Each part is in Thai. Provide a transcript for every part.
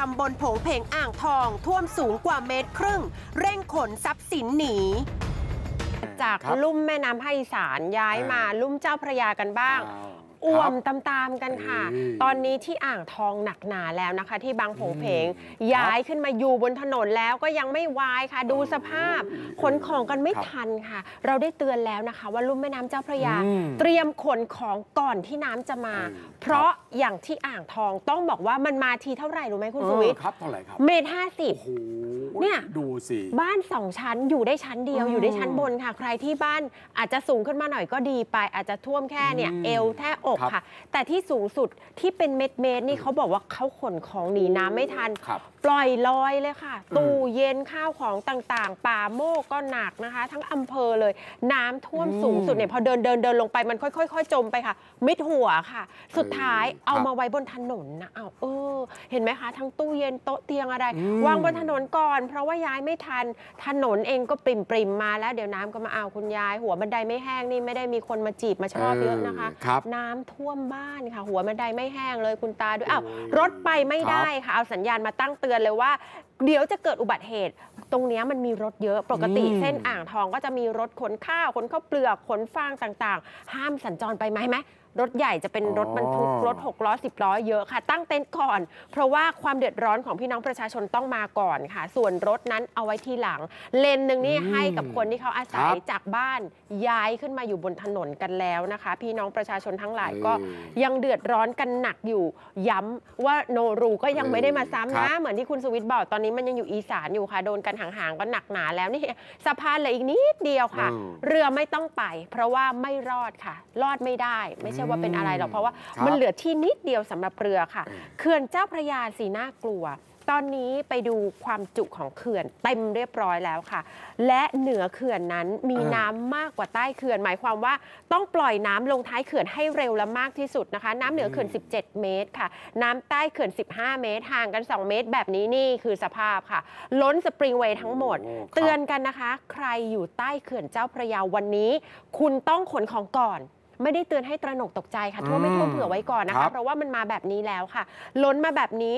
ำบลโผงเพงอ่างทองท่วมสูงกว่า1.5 เมตรเร่งขนทรัพย์สินหนีจากลุ่มแม่น้ำภาคอีสานย้ายมาลุ่มเจ้าพระยากันบ้างอ่วมตามๆกันค่ะตอนนี้ที่อ่างทองหนักหนาแล้วนะคะที่บางโผงเพงย้ายขึ้นมาอยู่บนถนนแล้วก็ยังไม่วายค่ะดูสภาพขนของกันไม่ทันค่ะเราได้เตือนแล้วนะคะว่าลุ่มแม่น้ำเจ้าพระยาเตรียมขนของก่อนที่น้ำจะมาเพราะอย่างที่อ่างทองต้องบอกว่ามันมาทีเท่าไหร่รู้ไหมคุณสุวิทย์ครับเท่าไหร่ครับ 1.50 เมตรเนี่ยดูสิบ้าน2 ชั้นอยู่ได้ชั้นเดียวอยู่ได้ชั้นบนค่ะใครที่บ้านอาจจะสูงขึ้นมาหน่อยก็ดีไปอาจจะท่วมแค่เนี่ยเอวแทบอกค่ะแต่ที่สูงสุดที่เป็นเม็ดนี่เขาบอกว่าเขาขนของหนีน้ำไม่ทันปล่อยลอยเลยค่ะตู้เย็นข้าวของต่างๆป่าโมกก็หนักนะคะทั้งอำเภอเลยน้ำท่วมสูงสุดเนี่ยพอเดินลงไปมันค่อยๆจมไปค่ะมิดหัวค่ะสุดท้ายเอามาไว้บนถนนนะเห็นไหมคะทั้งตู้เย็นโต๊ะเตียงอะไรวางบนถนนก่อนเพราะว่าย้ายไม่ทันถนนเองก็ปริ่มมาแล้วเดี๋ยวน้ำก็มาเอาคุณยายหัวบันไดไม่แห้งนี่ไม่ได้มีคนมาจีบมาชอบเยอะนะคะน้ำท่วมบ้านค่ะหัวบันไดไม่แห้งเลยคุณตาด้วยรถไปไม่ได้ค่ะเอาสัญญาณมาตั้งเตือนเลยว่าเดี๋ยวจะเกิดอุบัติเหตุตรงนี้มันมีรถเยอะปกติเส้นอ่างทองก็จะมีรถขนข้าวขนข้าวเปลือกขนฟางต่างๆห้ามสัญจรไปไหมรถใหญ่จะเป็นรถบรรทุกรถ6 ล้อ10 ล้อเยอะค่ะตั้งเต็นท์ก่อนเพราะว่าความเดือดร้อนของพี่น้องประชาชนต้องมาก่อนค่ะส่วนรถนั้นเอาไว้ทีหลังเลนหนึ่งนี่ให้กับคนที่เขาอาศัยจากบ้านย้ายขึ้นมาอยู่บนถนนกันแล้วนะคะพี่น้องประชาชนทั้งหลายก็ยังเดือดร้อนกันหนักอยู่ย้ำว่าโนรูก็ยังไม่ได้มาซ้ำนะเหมือนที่คุณสุวิทย์บอกตอนนี้มันยังอยู่อีสานอยู่ค่ะโดนกันห่างๆก็หนักหนาแล้วนี่สะพานเหลืออีกนิดเดียวค่ะเรือไม่ต้องไปเพราะว่าไม่รอดค่ะรอดไม่ได้ไม่ใช่ว่าเป็นอะไรหรอกเพราะว่ามันเหลือที่นิดเดียวสำหรับเรือค่ะเขื่อนเจ้าพระยาสีน่ากลัวตอนนี้ไปดูความจุของเขื่อนเต็มเรียบร้อยแล้วค่ะและเหนือเขื่อนนั้นมีน้ำมากกว่าใต้เขื่อนหมายความว่าต้องปล่อยน้ำลงท้ายเขื่อนให้เร็วและมากที่สุดนะคะน้ำเหนือเขื่อน17 เมตรค่ะน้ำใต้เขื่อน15 เมตรห่างกัน2 เมตรแบบนี้นี่คือสภาพค่ะล้นสปริงเวย์ทั้งหมดเตือนกันนะคะใครอยู่ใต้เขื่อนเจ้าพระยาวันนี้คุณต้องขนของก่อนไม่ได้เตือนให้ตระหนกตกใจค่ะท่วมไม่ท่วมเผื่อไว้ก่อนนะคะเพราะว่ามันมาแบบนี้แล้วค่ะล้นมาแบบนี้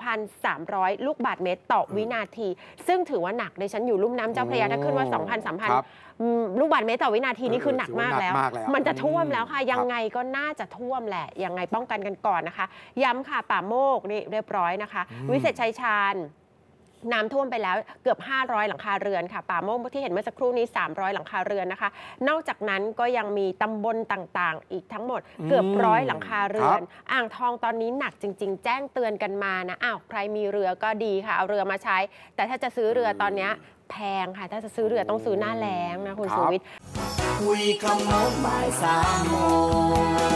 2,300 ลูกบาศก์เมตรต่อวินาทีซึ่งถือว่าหนักดิฉันอยู่ลุ่มน้ำเจ้าพระยาถ้าขึ้นว่า 2,000-3,000 ลูกบาศก์เมตรต่อวินาทีนี่คือหนักมากแล้วมันจะท่วมแล้วค่ะยังไงก็น่าจะท่วมแหละยังไงป้องกันกันก่อนนะคะย้ำค่ะป่าโมกนี่เรียบร้อยนะคะวิเศษชัยชาญน้ำท่วมไปแล้วเกือบ500 หลังคาเรือนค่ะป่าโมกที่เห็นเมื่อสักครู่นี้300 หลังคาเรือนนะคะนอกจากนั้นก็ยังมีตำบลต่างๆอีกทั้งหมดเกือบ100 หลังคาเรือนอ่างทองตอนนี้หนักจริงๆแจ้งเตือนกันมานะใครมีเรือก็ดีค่ะเอาเรือมาใช้แต่ถ้าจะซื้อเรือตอนนี้แพงค่ะถ้าจะซื้อเรือต้องซื้อหน้าแล้งนะคุณสุวิทย์คุยคำโน้นบ่าย3 โมง